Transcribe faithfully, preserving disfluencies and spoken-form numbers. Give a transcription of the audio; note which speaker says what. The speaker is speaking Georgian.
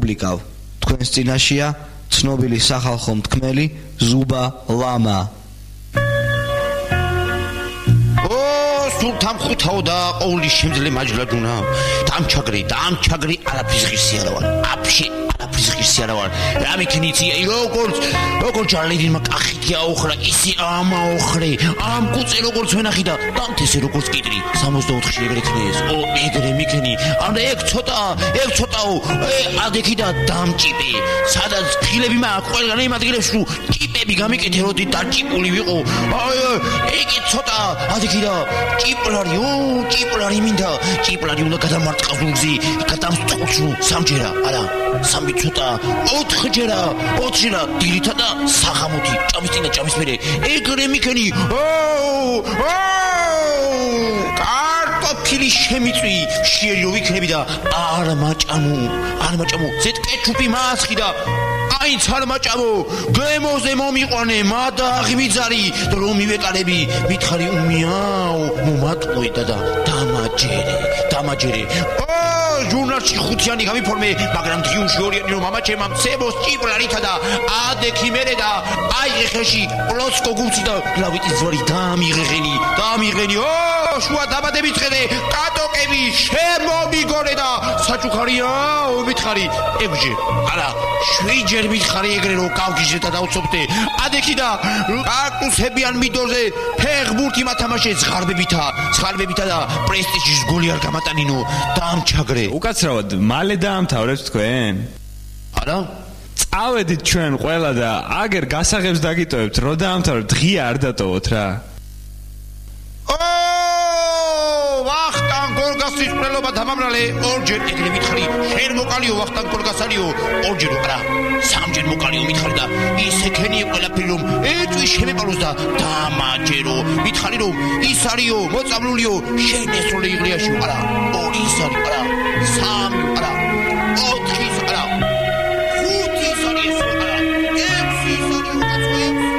Speaker 1: ვუპუბლიკავ. თქვენს წინაშეა ცნობილი სახალხო მთქმელი ზუბა ლამა.
Speaker 2: სულთან ხუთაო და ყოველი შემძლე მაჯლადუნა დამჩაგრი დამჩაგრი არაფრის ღირსი არა ვარ აფში არაფრის ღირსი არა ვარ რამე ქნიცია როგორც როგორც ჯარლიდინმა კახეთი აოხრა ისი ამაოხრე ამ კუწე როგორც ვენახი და დამთესე როგორც კიტრი სამოცდაოთხში ეგრე ქნეს ო ეგრე მიქნი ამ ეგ ცოტა ეგ ცოტაო ადექი და დამჭიპე სადაც ფილები მაქვს ყველგან იმ ადგილებში რომ ჭიპები გამიკეთე როდი დაჭიპული ვიყო აი ეგ ცოტა ადექი და ჭიპლარი ო ჭიპლარი მინდა ჭიპლარი უნდა გადამარტყავულზე გადამსწრუწრუ სამჯერა არა სამი ცოტა ოთხჯერა ოთხჯერა დილითა და სახამოთი ჭამის წინა ჭამის მერე ეგრე მიქენი ო ო კარტოფილი შემიწვი შეერი რო ვიქნები და არ მაჭამო არ მაჭამო ზეთ კეჩუპი მასხი და აინც არ მაჭამო გემოზე მომიყვანე მადა აღიმიძარი და რომ მივეკარები მითხარი უმიაო მომატყუე და დამაჯერე დამაჯერე ჟურნალში ხუთიანი გამიფორმე მაგრამ დღიუში ორიანი რომ მამაჩემ მცემოს ჭიპლარითა და ადექი მერე და აი ეხეში პლოცკო გუცი და ლავიტი ზვარი დამიღეღენი დამიღენი ო შუა დაბადებით ხედე კატოკები შემომიგონე და საჩუქარიაო მითხარი ეგჯი არა შვიჯერ მითხარი ეგრე რომ კავგიჟე და დაუცობდე ადექი და კარტუსებიან მიდორზე ფეხბურთი მათამაშე ზღარბებითა ზღარბებითა და პრესტიჟის გოლი არ გამატანინო დამჩაგრე
Speaker 3: უკაცრავად მალე დაამთავრებთ თქვენ?
Speaker 2: არა?
Speaker 3: წავედით ჩვენ ყველა და აგერ გასაღებს დაგიტოვებთ, რო დაამთავრებთ, ღია არ დატოვოთ რა.
Speaker 2: ო ვახტანგ გორგასის პრელობა დამამრალე ორჯერ ეგრე მითხარი შენ მოკალიო ვახტანგ გორგასალიო ორჯერ არა სამჯერ მოკალიო მითხარი და ისე ქენიე ყველაფერი რომ ეწვი შემეპაროს და დამაჯერო მითხარი რომ ის არისო მოწამლულიო შენ ესროლე იღლიაში არა ორი ის არის არა სამი არა ოთხი არა ხუთი არის არა ექვსი არის უკაცოებს